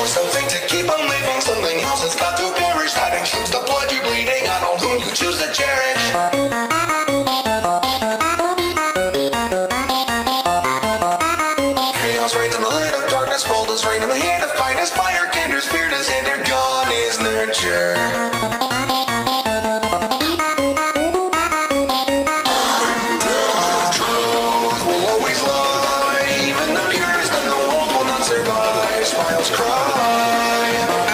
something to keep on living, something else that's got to perish. That includes the blood you're bleeding on all whom you choose to cherish. Chaos reigns in the light of darkness, bold as rain in the hand of finest fire, kindred spirit is hindered, gone is nurture. Smiles cry.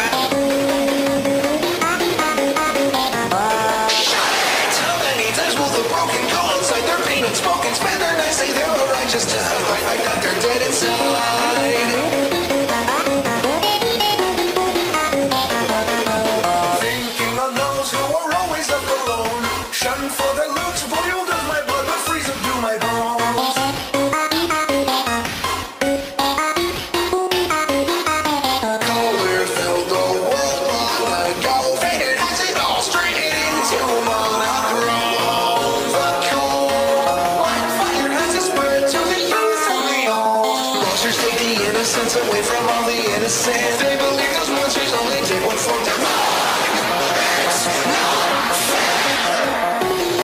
How many times will the broken go inside their pain and smoke and spend their nights say they're the righteous to hell, right like that they're dead inside. Thinking on those who are always left alone, shun for their looks, boiled as my blood, but freeze up to my bones. Innocence away from all the innocent. They believe those monsters only take one form. They're not fair.